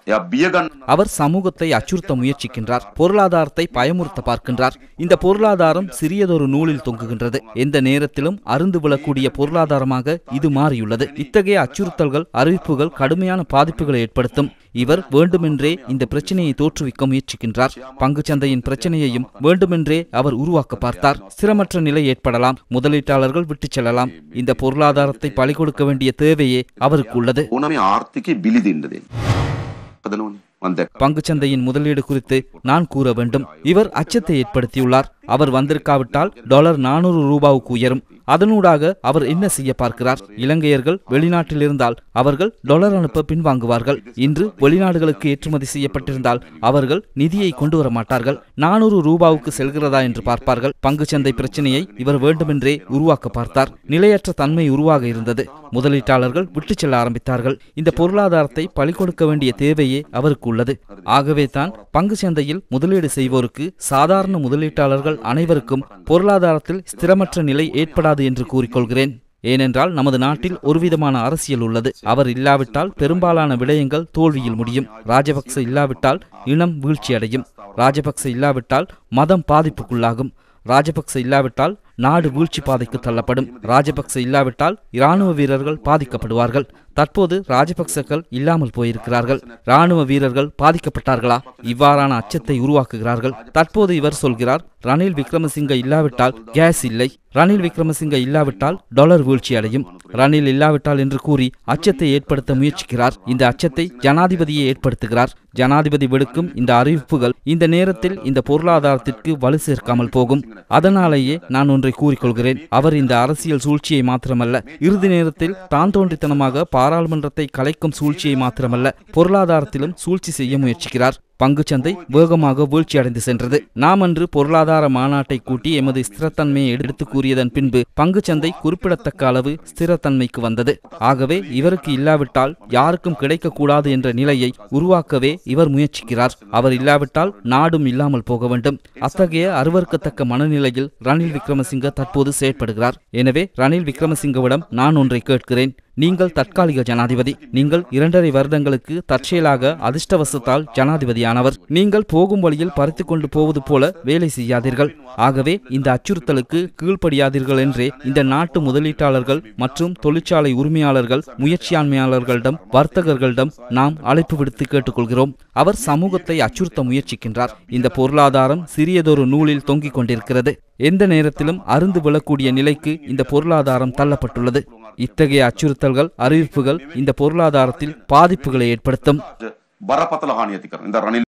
அவர் சமூகத்தை அச்சுறுத்த முயற்சிக்கின்றார், பொருளாதாரத்தை பயமுறுத்த பார்க்கின்றார். இந்த பொருளாதாரம் சிறியதொரு நூலில் தொங்குகின்றது. எந்த நேரத்திலும் அருந்து விழக்கூடிய பொருளாதாரமாக இது மாறியுள்ளது. இத்தகைய அச்சுறுத்தல்கள், அறிவிப்புகள் கடுமையான பாதிப்புகளை ஏற்படுத்தும். இவர் வேண்டுமென்றே இந்த பிரச்சனையை தோற்றுவிக்க முயற்சிக்கின்றார். பங்குச்சந்தையின் பிரச்சனையையும் வேண்டுமென்றே அவர் உருவாக்க பார்த்தார். ஸ்திரமற்ற நிலை ஏற்படலாம், முதலீட்டாளர்கள் விட்டுச் செல்லலாம். இந்த பொருளாதாரத்தை பலி கொடுக்க வேண்டிய தேவையே அவருக்கு உள்ளது. பங்குச்சந்தையின் முதலீடு குறித்து நான் கூற வேண்டும். இவர் அச்சத்தை ஏற்படுத்தியுள்ளார். அவர் வந்திருக்காவிட்டால் டாலர் 400 ரூபாவுக்கு உயரும். அதனூடாக அவர் என்ன செய்ய பார்க்கிறார்? இலங்கையர்கள் வெளிநாட்டில் இருந்தால் அவர்கள் டாலர் அனுப்ப பின்வாங்குவார்கள். இன்று வெளிநாடுகளுக்கு ஏற்றுமதி செய்யப்பட்டிருந்தால் அவர்கள் நிதியை கொண்டு வர மாட்டார்கள். 400 ரூபாவுக்கு செல்கிறதா என்று பார்ப்பார்கள். பங்குச்சந்தை பிரச்சனையை இவர் வேண்டுமென்றே உருவாக்க பார்த்தார். நிலையற்ற தன்மை உருவாக இருந்தது. முதலீட்டாளர்கள் விட்டுச் செல்ல ஆரம்பித்தார்கள். இந்த பொருளாதாரத்தை பலி கொடுக்க வேண்டிய தேவையே அவருக்கு உள்ளது. ஆகவே தான் பங்கு சந்தையில் முதலீடு செய்வோருக்கு, சாதாரண முதலீட்டாளர்கள் அனைவருக்கும் பொருளாதாரத்தில் ஸ்திரமற்ற நிலை ஏற்படாது என்று கூறிக்கொள்கிறேன். ஏனென்றால் நமது நாட்டில் ஒருவிதமான அரசியல் உள்ளது. அவர் இல்லாவிட்டால் பெரும்பாலான விடயங்கள் தோல்வியில் முடியும். ராஜபக்ச இல்லாவிட்டால் இனம் வீழ்ச்சியடையும். ராஜபக்ச இல்லாவிட்டால் மதம் பாதிப்புக்குள்ளாகும். ராஜபக்ச இல்லாவிட்டால் நாடு வீழ்ச்சி பாதைக்கு தள்ளப்படும். ராஜபக்ச இல்லாவிட்டால் இராணுவ வீரர்கள் பாதிக்கப்படுவார்கள். தற்போது ராஜபக்சர்கள் இல்லாமல் போயிருக்கிறார்கள். இராணுவ வீரர்கள் பாதிக்கப்பட்டார்களா? இவ்வாறான அச்சத்தை உருவாக்குகிறார்கள். தற்போது இவர் சொல்கிறார், ரணில் விக்ரமசிங்க இல்லாவிட்டால் கேஸ் இல்லை, ரணில் விக்ரமசிங்க இல்லாவிட்டால் டாலர் வீழ்ச்சி அடையும், ரணில் இல்லாவிட்டால் என்று கூறி அச்சத்தை ஏற்படுத்த முயற்சிக்கிறார். இந்த அச்சத்தை ஜனாதிபதியை ஏற்படுத்துகிறார். ஜனாதிபதி விடுக்கும் இந்த அறிவிப்புகள் இந்த நேரத்தில் இந்த பொருளாதாரத்திற்கு வலு சேர்க்காமல் போகும். அதனாலேயே நான் ஒன்றை கூறிக்கொள்கிறேன். அவர் இந்த அரசியல் சூழ்ச்சியை மாத்திரமல்ல, இறுதி நேரத்தில் தான் தோன்றித்தனமாக பாராளுமன்றத்தை கலைக்கும் சூழ்ச்சியை மாத்திரமல்ல, பொருளாதாரத்திலும் சூழ்ச்சி செய்ய முயற்சிக்கிறார். பங்குச்சந்தை வேகமாக வீழ்ச்சியடைந்து சென்றது. நாம் அன்று பொருளாதார மாநாட்டை கூட்டி எமது ஸ்திரத்தன்மையை எடுத்து கூறியதன் பின்பு பங்குச்சந்தை குறிப்பிடத்தக்க அளவு ஸ்திரத்தன்மைக்கு வந்தது. ஆகவே இவருக்கு இல்லாவிட்டால் யாருக்கும் கிடைக்கக்கூடாது என்ற நிலையை உருவாக்கவே இவர் முயற்சிக்கிறார். அவர் இல்லாவிட்டால் நாடும் இல்லாமல் போக வேண்டும். அத்தகைய அருவருக்கத்தக்க மனநிலையில் ரணில் விக்ரமசிங்க தற்போது செயற்படுகிறார். எனவே ரணில் விக்ரமசிங்கவிடம் நான் ஒன்றை கேட்கிறேன். நீங்கள் தற்காலிக ஜனாதிபதி. நீங்கள் 2.5 வருடங்களுக்கு தற்செயலாக அதிர்ஷ்டவசத்தால் ஜனாதிபதியானவர். நீங்கள் போகும் வழியில் பறித்து கொண்டு போவது போல வேலை செய்யாதீர்கள். ஆகவே இந்த அச்சுறுத்தலுக்கு கீழ்ப்படியாதீர்கள் என்றே இந்த நாட்டு முதலீட்டாளர்கள் மற்றும் தொழிற்சாலை உரிமையாளர்கள், முயற்சியாண்மையாளர்களிடம், வர்த்தகர்களிடம் நாம் அழைப்பு விடுத்து கேட்டுக்கொள்கிறோம். அவர் சமூகத்தை அச்சுறுத்த முயற்சிக்கின்றார். இந்த பொருளாதாரம் சிறியதொரு நூலில் தொங்கிக் கொண்டிருக்கிறது. எந்த நேரத்திலும் அருந்து விழக்கூடிய நிலைக்கு இந்த பொருளாதாரம் தள்ளப்பட்டுள்ளது. இத்தகைய அச்சுறுத்தல்கள், அறிவிப்புகள் இந்த பொருளாதாரத்தில் பாதிப்புகளை ஏற்படுத்தும்.